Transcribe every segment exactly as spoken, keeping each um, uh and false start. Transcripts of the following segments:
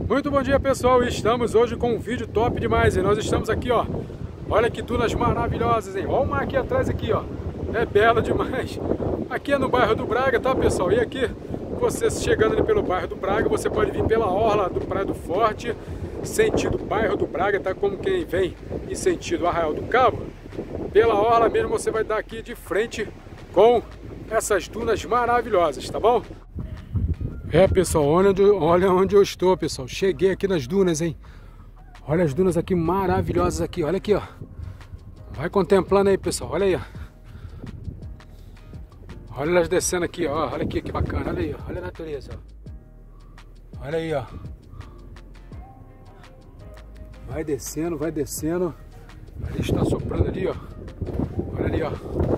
Muito bom dia, pessoal, estamos hoje com um vídeo top demais, e nós estamos aqui, ó, olha que dunas maravilhosas, hein, olha o mar aqui atrás aqui, ó, é bela demais, aqui é no bairro do Braga, tá, pessoal, e aqui, você chegando ali pelo bairro do Braga, você pode vir pela orla do Praia do Forte, sentido bairro do Braga, tá, como quem vem em sentido Arraial do Cabo, pela orla mesmo você vai dar aqui de frente com essas dunas maravilhosas, tá bom? É, pessoal, olha onde, olha onde eu estou, pessoal. Cheguei aqui nas dunas, hein? Olha as dunas aqui maravilhosas aqui, olha aqui, ó. Vai contemplando aí, pessoal, olha aí, ó. Olha elas descendo aqui, ó. Olha aqui, que bacana, olha aí, ó. Olha a natureza, ó. Olha aí, ó. Vai descendo, vai descendo. Ali está soprando ali, ó. Olha ali, ó.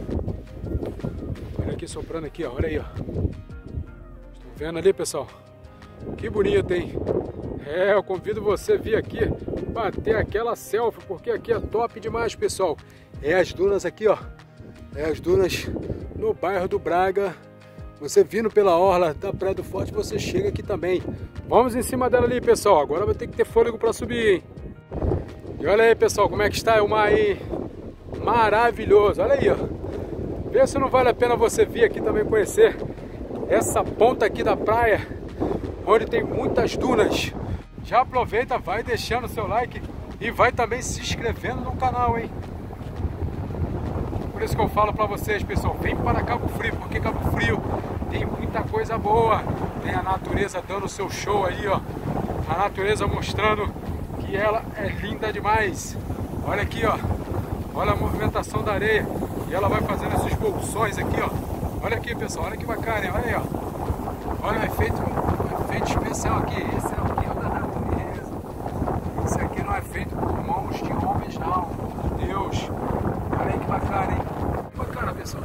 Olha aqui soprando aqui, ó. Olha aí, ó. Vendo ali, pessoal? Que bonito, hein? É, eu convido você a vir aqui bater aquela selfie, porque aqui é top demais, pessoal. É as dunas aqui, ó. É as dunas no bairro do Braga. Você vindo pela orla da Praia do Forte, você chega aqui também. Vamos em cima dela ali, pessoal. Agora vai ter que ter fôlego para subir, hein? E olha aí, pessoal, como é que está o mar aí. Maravilhoso. Olha aí, ó. Vê se não vale a pena você vir aqui também conhecer essa ponta aqui da praia, onde tem muitas dunas. Já aproveita, vai deixando seu like e vai também se inscrevendo no canal, hein? Por isso que eu falo pra vocês, pessoal, vem para Cabo Frio, porque Cabo Frio tem muita coisa boa. Tem a natureza dando o seu show aí, ó. A natureza mostrando que ela é linda demais. Olha aqui, ó. Olha a movimentação da areia. E ela vai fazendo esses bolsões aqui, ó. Olha aqui, pessoal, olha que bacana, hein? Olha aí, ó. Olha o efeito, um efeito especial aqui. Esse é o que é da natureza. Isso aqui não é feito por mãos de homens, não. Por Deus. Olha aí que bacana, hein? Que bacana, pessoal.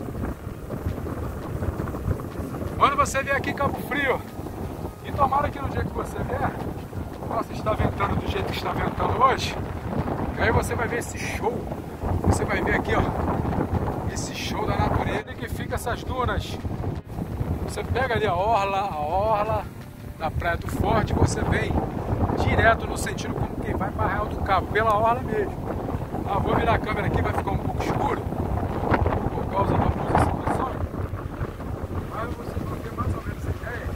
Quando você vier aqui em Cabo Frio, e tomara que no dia que você vier, nossa, está ventando do jeito que está ventando hoje, aí você vai ver esse show. Você vai ver aqui, ó. Esse show da natureza que fica essas dunas. Você pega ali a orla, a orla da Praia do Forte, você vem direto no sentido como quem vai para Arraial do Cabo, pela orla mesmo. Ah, vou virar a câmera aqui, vai ficar um pouco escuro por causa da posição do sol. Mas vocês vão ter mais ou menos essa ideia.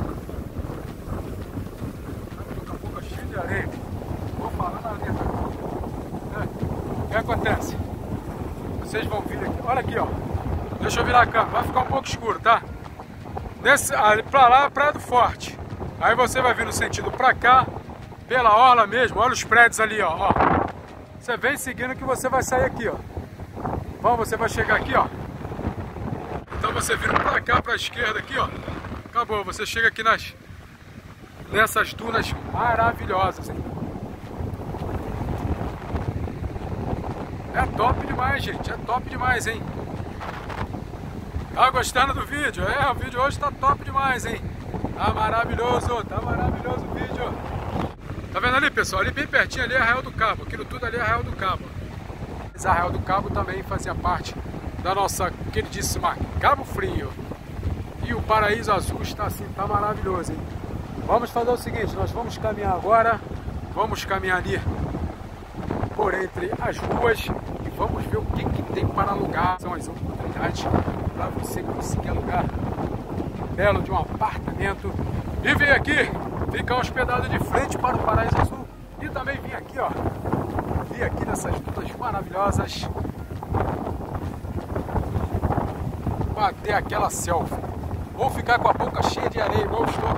Daqui a pouco cheio de areia. Vou falar na areia. É. O que acontece? Vocês vão vir aqui, olha aqui, ó. Deixa eu virar a câmera, vai ficar um pouco escuro, tá? Nesse, ali pra lá, Praia do Forte. Aí você vai vir no sentido pra cá, pela orla mesmo, olha os prédios ali, ó. ó. Você vem seguindo que você vai sair aqui, ó. Bom, você vai chegar aqui, ó. Então você vira pra cá, pra esquerda aqui, ó. Acabou, você chega aqui nas nessas dunas maravilhosas, hein? É top demais, gente, é top demais, hein? Tá gostando do vídeo? É, o vídeo hoje tá top demais, hein? Tá maravilhoso, tá maravilhoso o vídeo. Tá vendo ali, pessoal? Ali bem pertinho ali é Arraial do Cabo, aquilo tudo ali é Arraial do Cabo. Esse Arraial do Cabo também fazia parte da nossa queridíssima Cabo Frio. E o Paraíso Azul está assim, tá maravilhoso, hein? Vamos fazer o seguinte, nós vamos caminhar agora, vamos caminhar ali por entre as ruas e vamos ver o que, que tem para alugar. São as oportunidades para você conseguir alugar um belo de um apartamento e vir aqui ficar hospedado de frente para o Paraíso Azul e também vir aqui, ó, vir aqui nessas dunas maravilhosas, bater aquela selfie ou ficar com a boca cheia de areia igual eu estou.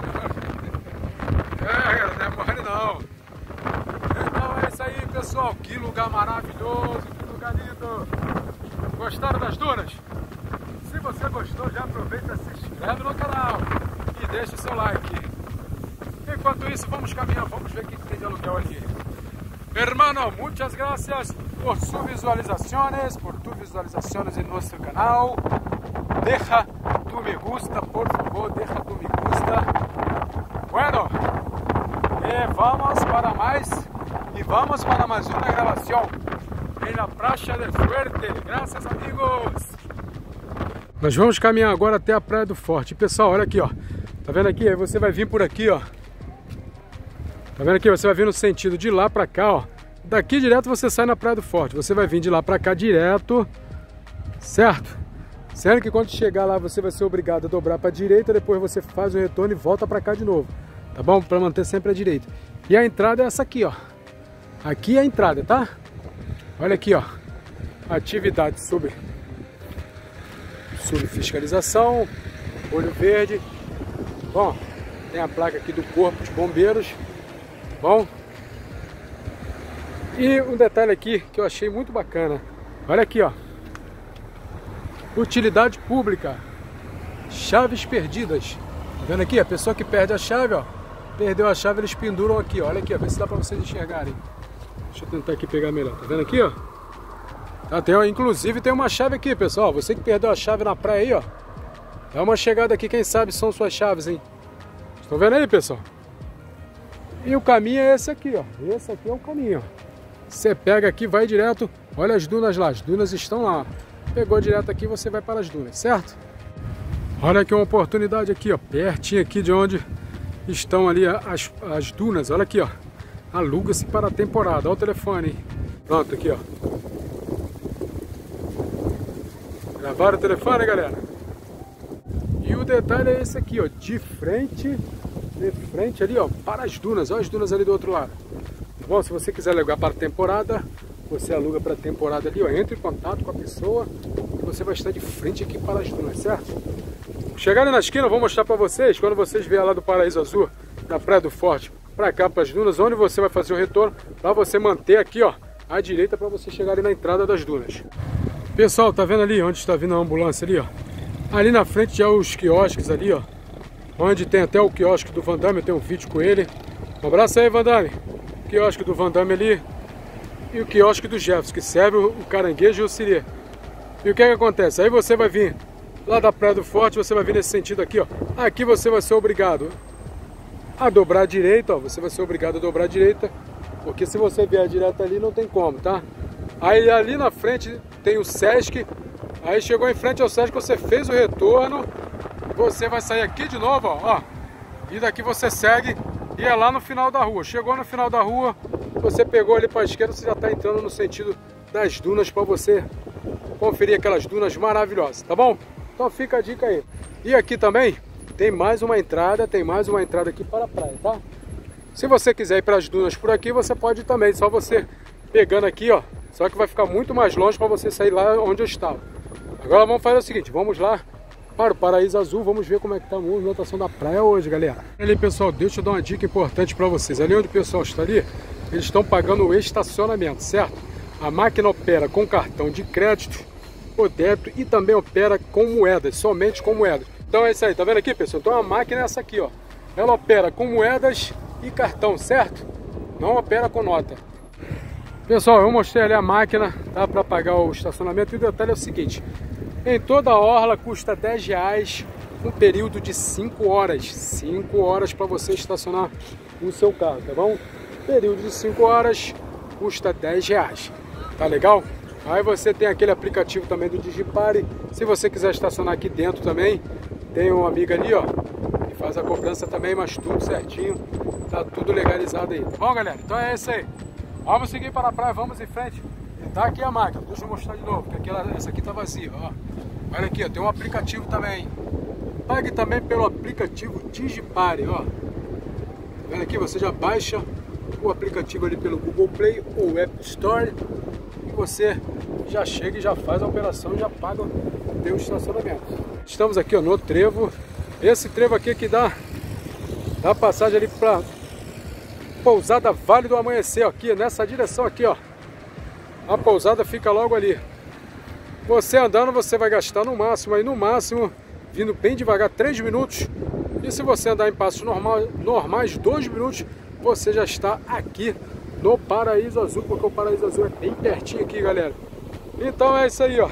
É, não é mole não. É isso aí, pessoal, que lugar maravilhoso, que lugar lindo. Gostaram das dunas? Se você gostou, já aproveita e se inscreve no canal e deixa o seu like. Enquanto isso, vamos caminhar, vamos ver o que tem de aluguel aqui. Hermano, muchas gracias por sus visualizaciones, por tus visualizaciones en nuestro canal. Deja tu me gusta, por favor, deja tu me gusta. Bueno, eh, vamos para mais. E vamos para mais uma gravação em la Praia del Fuerte. Graças, amigos! Nós vamos caminhar agora até a Praia do Forte. Pessoal, olha aqui, ó. Tá vendo aqui? Aí você vai vir por aqui, ó. Tá vendo aqui? Você vai vir no sentido de lá pra cá, ó. Daqui direto você sai na Praia do Forte. Você vai vir de lá pra cá direto, certo? Sendo que quando chegar lá você vai ser obrigado a dobrar pra direita, depois você faz o retorno e volta pra cá de novo. Tá bom? Pra manter sempre a direita. E a entrada é essa aqui, ó. Aqui é a entrada, tá? Olha aqui, ó. Atividade sobre, sobre fiscalização, olho verde. Bom, tem a placa aqui do Corpo de Bombeiros. Bom. E um detalhe aqui que eu achei muito bacana. Olha aqui, ó. Utilidade pública. Chaves perdidas. Tá vendo aqui? A pessoa que perde a chave, ó. Perdeu a chave, eles penduram aqui, ó. Olha aqui, ó. Vê se dá pra vocês enxergarem. Deixa eu tentar aqui pegar melhor. Tá vendo aqui, ó? Tá, tem, ó, inclusive tem uma chave aqui, pessoal. Você que perdeu a chave na praia aí, ó. Dá uma chegada aqui, quem sabe são suas chaves, hein? Estão vendo aí, pessoal? E o caminho é esse aqui, ó. Esse aqui é o caminho, ó. Você pega aqui, vai direto. Olha as dunas lá, as dunas estão lá. Pegou direto aqui, você vai para as dunas, certo? Olha aqui uma oportunidade aqui, ó. Pertinho aqui de onde estão ali as, as dunas. Olha aqui, ó. Aluga-se para a temporada. Olha o telefone, hein? Pronto, aqui, ó. Gravaram o telefone, galera? E o detalhe é esse aqui, ó. De frente, de frente ali, ó, para as dunas. Olha as dunas ali do outro lado. Tá bom? Se você quiser alugar para a temporada, você aluga para a temporada ali, ó. Entre em contato com a pessoa e você vai estar de frente aqui para as dunas, certo? Chegando na esquina, eu vou mostrar para vocês, quando vocês vierem lá do Paraíso Azul, da Praia do Forte, para cá, para as dunas, onde você vai fazer o retorno, para você manter aqui, ó, à direita, para você chegar ali na entrada das dunas. Pessoal, tá vendo ali onde está vindo a ambulância ali, ó? Ali na frente já os quiosques ali, ó. Onde tem até o quiosque do Van Damme, eu tenho um vídeo com ele. Um abraço aí, Van Damme. O quiosque do Van Damme ali. E o quiosque do Jefferson, que serve o caranguejo e o sirê. E o que é que acontece? Aí você vai vir lá da Praia do Forte, você vai vir nesse sentido aqui, ó. Aqui você vai ser obrigado a dobrar a direita, ó. Você vai ser obrigado a dobrar a direita, porque se você vier direto ali, não tem como, tá? Aí ali na frente tem o Sesc. Aí chegou em frente ao Sesc, você fez o retorno. Você vai sair aqui de novo, ó, ó. E daqui você segue e é lá no final da rua. Chegou no final da rua, você pegou ali para a esquerda, você já está entrando no sentido das dunas para você conferir aquelas dunas maravilhosas, tá bom? Então fica a dica aí. E aqui também tem mais uma entrada, tem mais uma entrada aqui para a praia, tá? Se você quiser ir para as dunas por aqui, você pode ir também, só você pegando aqui, ó. Só que vai ficar muito mais longe para você sair lá onde eu estava. Agora vamos fazer o seguinte, vamos lá para o Paraíso Azul, vamos ver como é que está a movimentação da praia hoje, galera. Ali, pessoal, deixa eu dar uma dica importante para vocês. Ali onde o pessoal está ali, eles estão pagando o estacionamento, certo? A máquina opera com cartão de crédito ou débito e também opera com moedas, somente com moedas. Então é isso aí, tá vendo aqui, pessoal? Então a máquina é essa aqui, ó. Ela opera com moedas e cartão, certo? Não opera com nota. Pessoal, eu mostrei ali a máquina, tá? Para pagar o estacionamento. E o detalhe é o seguinte: em toda a orla custa dez reais um período de cinco horas. cinco horas para você estacionar o seu carro, tá bom? Período de cinco horas custa dez reais. Tá legal? Aí você tem aquele aplicativo também do Digipare. Se você quiser estacionar aqui dentro também, tem uma amiga ali, ó, que faz a cobrança também, mas tudo certinho. Tá tudo legalizado aí. Tá bom, galera? Então é isso aí. Vamos seguir para a praia, vamos em frente. E tá aqui a máquina, deixa eu mostrar de novo, que aquela, essa aqui tá vazia, ó. Olha aqui, ó, tem um aplicativo também. Pague também pelo aplicativo Digipare, ó. Tá vendo aqui? Você já baixa o aplicativo ali pelo Google Play ou App Store e você já chega e já faz a operação e já paga o teu estacionamento. Estamos aqui, ó, no trevo. Esse trevo aqui que dá, dá passagem ali para Pousada Vale do Amanhecer, ó, aqui nessa direção aqui, ó. A pousada fica logo ali. Você andando, você vai gastar no máximo, aí no máximo, vindo bem devagar, três minutos. E se você andar em passos normal, normais, dois minutos, você já está aqui no Paraíso Azul, porque o Paraíso Azul é bem pertinho aqui, galera. Então é isso aí, ó.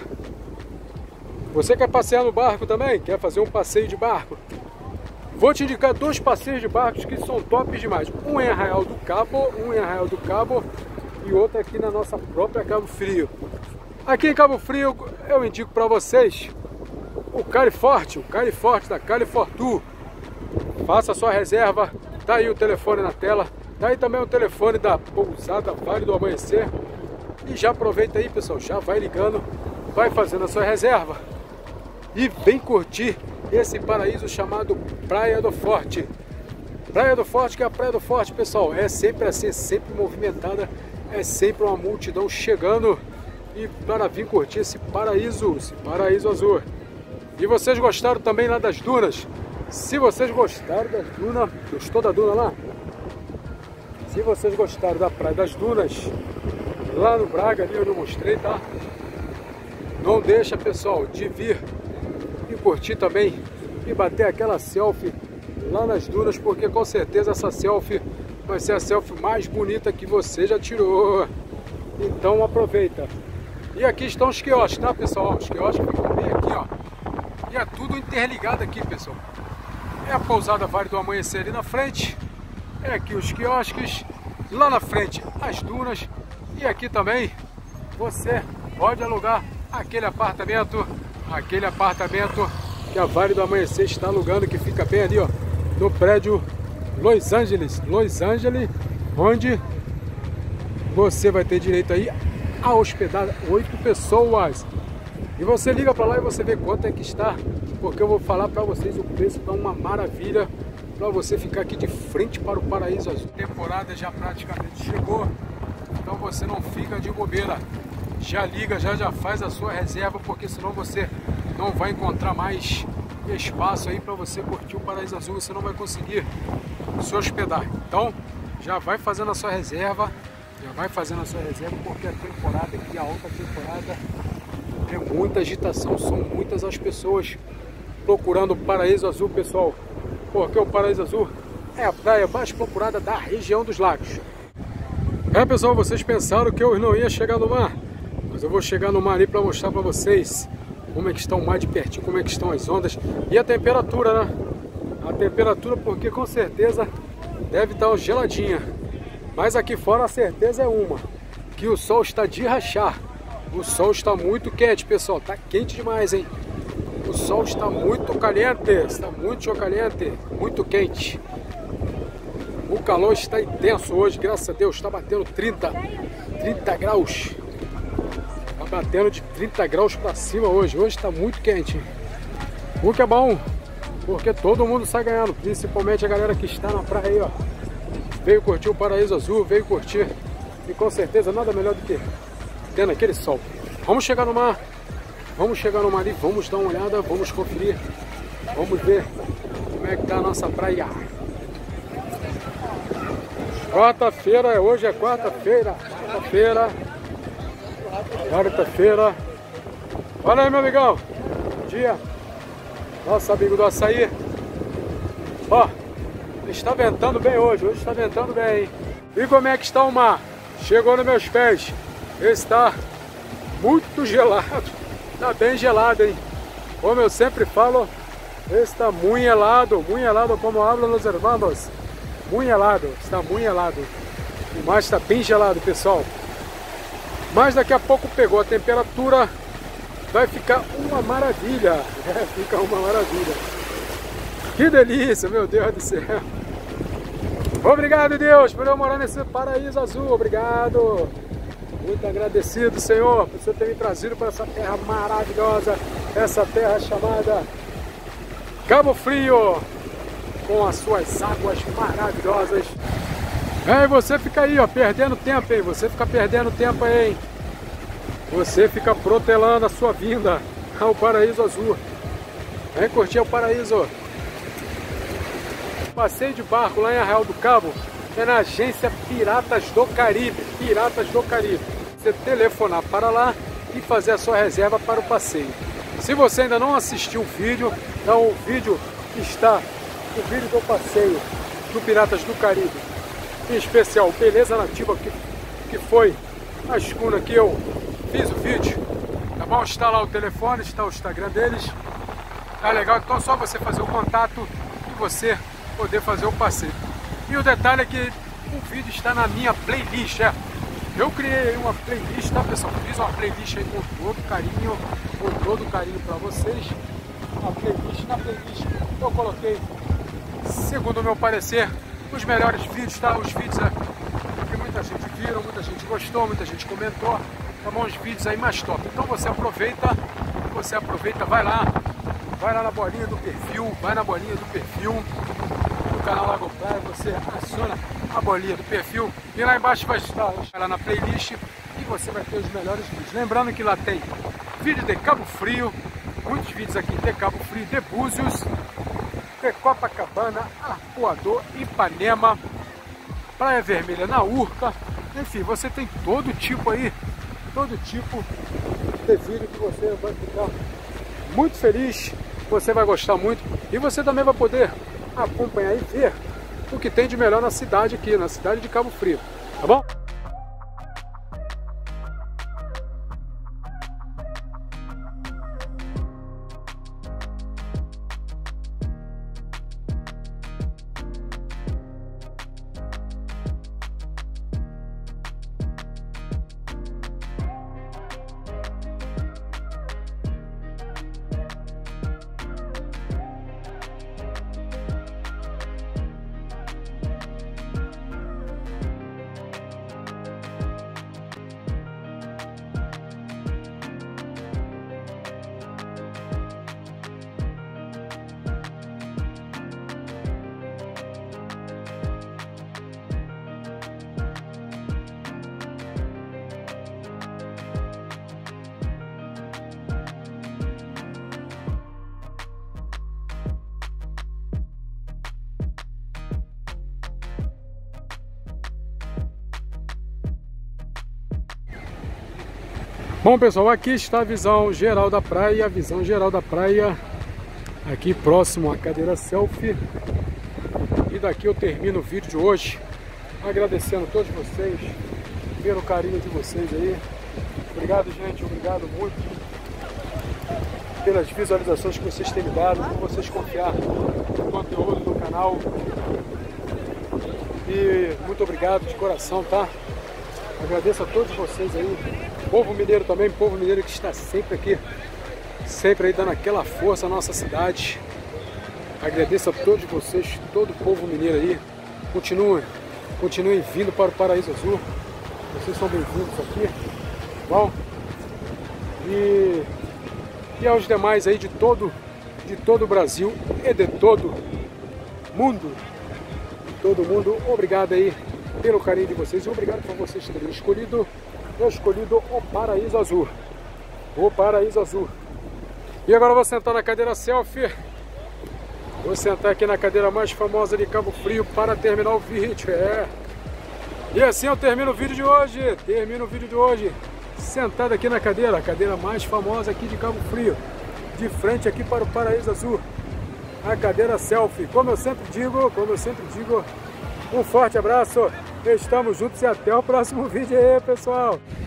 Você quer passear no barco também? Quer fazer um passeio de barco? Vou te indicar dois passeios de barcos que são top demais. Um em Arraial do Cabo, um em Arraial do Cabo e outro aqui na nossa própria Cabo Frio. Aqui em Cabo Frio eu indico para vocês o Califorte, o Califorte da Califortu. Faça a sua reserva, tá aí o telefone na tela. Tá aí também o telefone da pousada Vale do Amanhecer. E já aproveita aí, pessoal, já vai ligando, vai fazendo a sua reserva e vem curtir esse paraíso chamado Praia do Forte. Praia do Forte, que é a Praia do Forte, pessoal, é sempre assim, sempre movimentada, é sempre uma multidão chegando e para vir curtir esse paraíso, esse paraíso azul. E vocês gostaram também lá das dunas? Se vocês gostaram das dunas, gostou da duna lá? Se vocês gostaram da Praia das Dunas, lá no Braga, ali onde eu mostrei, tá? Não deixa, pessoal, de vir e curtir também e bater aquela selfie lá nas dunas, porque com certeza essa selfie vai ser a selfie mais bonita que você já tirou. Então aproveita. E aqui estão os quiosques, tá, pessoal? Os quiosques ficam bem aqui, ó. E é tudo interligado aqui, pessoal. É a pousada Vale do Amanhecer ali na frente. É aqui os quiosques. Lá na frente as dunas. E aqui também você pode alugar aquele apartamento. Aquele apartamento que a Vale do Amanhecer está alugando, que fica bem ali, ó, no prédio Los Angeles. Los Angeles, onde você vai ter direito aí a hospedar oito pessoas. E você liga para lá e você vê quanto é que está, porque eu vou falar para vocês, o preço está uma maravilha para você ficar aqui de frente para o paraíso azul. A temporada já praticamente chegou, então você não fica de bobeira. Já liga, já já faz a sua reserva, porque senão você não vai encontrar mais espaço aí para você curtir o paraíso azul, você não vai conseguir se hospedar. Então já vai fazendo a sua reserva, já vai fazendo a sua reserva, porque a temporada aqui, a alta temporada, é muita agitação, são muitas as pessoas procurando o paraíso azul, pessoal, porque o paraíso azul é a praia mais procurada da região dos lagos. É, pessoal, vocês pensaram que eu não ia chegar no mar, mas eu vou chegar no mar ali para mostrar para vocês como é que está o mar de pertinho, como é que estão as ondas e a temperatura, né? A temperatura, porque com certeza deve estar geladinha, mas aqui fora a certeza é uma, que o sol está de rachar. O sol está muito quente, pessoal, tá quente demais, hein? O sol está muito caliente, está muito caliente, muito quente. O calor está intenso hoje, graças a Deus, está batendo trinta, trinta graus. Está batendo de trinta graus para cima hoje, hoje está muito quente. O que é bom, porque todo mundo sai ganhando, principalmente a galera que está na praia aí, ó. Veio curtir o paraíso azul, veio curtir, e com certeza nada melhor do que tendo aquele sol. Vamos chegar no mar, vamos chegar no mar ali, vamos dar uma olhada, vamos conferir, vamos ver como é que tá a nossa praia. Quarta-feira, hoje é quarta-feira, quarta-feira, quarta-feira. Olha aí, meu amigão, bom dia, nosso amigo do açaí. Ó, está ventando bem hoje, hoje está ventando bem, hein? E como é que está o mar? Chegou nos meus pés. Está muito gelado, está bem gelado, hein? Como eu sempre falo, está muito helado, muito helado, como hablam os hermanos. Muito helado, está muito helado. O mar está bem gelado, pessoal. Mas daqui a pouco pegou a temperatura, vai ficar uma maravilha. É, fica uma maravilha. Que delícia, meu Deus do céu. Obrigado, Deus, por eu morar nesse paraíso azul. Obrigado. Muito agradecido, Senhor, por você ter me trazido para essa terra maravilhosa, essa terra chamada Cabo Frio, com as suas águas maravilhosas. É, e você fica aí, ó, perdendo tempo, hein? Você fica perdendo tempo aí, hein? Você fica protelando a sua vinda ao paraíso azul. Vem curtir o paraíso. Passeio de barco lá em Arraial do Cabo é na agência Piratas do Caribe. Piratas do Caribe. Você telefonar para lá e fazer a sua reserva para o passeio. Se você ainda não assistiu o vídeo, então o vídeo está, o vídeo do passeio do Piratas do Caribe, em especial Beleza Nativa, que, que foi a escuna que eu fiz o vídeo, tá bom? Está lá o telefone, está o Instagram deles, tá legal? Então é só você fazer o contato e você poder fazer o passeio. E o detalhe é que o vídeo está na minha playlist, é. Eu criei uma playlist, tá, pessoal? Fiz uma playlist aí com todo carinho, com todo carinho para vocês. Uma playlist, na playlist eu coloquei, segundo o meu parecer, os melhores vídeos, tá? Os vídeos que muita gente viram, muita gente gostou, muita gente comentou, tá bom? Os vídeos aí mais top. Então você aproveita, você aproveita, vai lá, vai lá na bolinha do perfil, vai na bolinha do perfil do canal Lago Praia, você aciona a bolinha do perfil e lá embaixo vai estar, vai lá na playlist e você vai ter os melhores vídeos. Lembrando que lá tem vídeo de Cabo Frio, muitos vídeos aqui de Cabo Frio, de Búzios, de Copacabana, Arpoador, Ipanema, Praia Vermelha na Urca, enfim, você tem todo tipo aí, todo tipo de vídeo que você vai ficar muito feliz, você vai gostar muito e você também vai poder acompanhar e ver o que tem de melhor na cidade aqui, na cidade de Cabo Frio, tá bom? Bom pessoal, aqui está a visão geral da praia, a visão geral da praia aqui próximo à cadeira selfie. E daqui eu termino o vídeo de hoje agradecendo a todos vocês pelo carinho de vocês aí. Obrigado gente, obrigado muito pelas visualizações que vocês têm me dado, por vocês confiar no conteúdo do canal. E muito obrigado de coração, tá? Agradeço a todos vocês aí. Povo mineiro também, povo mineiro que está sempre aqui, sempre aí dando aquela força à nossa cidade. Agradeço a todos vocês, todo o povo mineiro aí. Continuem, continuem vindo para o Paraíso Azul. Vocês são bem-vindos aqui, bom? E, e aos demais aí de todo, de todo o Brasil e de todo mundo, todo mundo, obrigado aí pelo carinho de vocês e obrigado por vocês terem escolhido Eu escolhido o Paraíso Azul. O Paraíso Azul. E agora eu vou sentar na cadeira selfie. Vou sentar aqui na cadeira mais famosa de Cabo Frio para terminar o vídeo. É. E assim eu termino o vídeo de hoje. Termino o vídeo de hoje. Sentado aqui na cadeira. A cadeira mais famosa aqui de Cabo Frio. De frente aqui para o Paraíso Azul. A cadeira selfie. Como eu sempre digo, como eu sempre digo, um forte abraço. Estamos juntos e até o próximo vídeo aí, pessoal.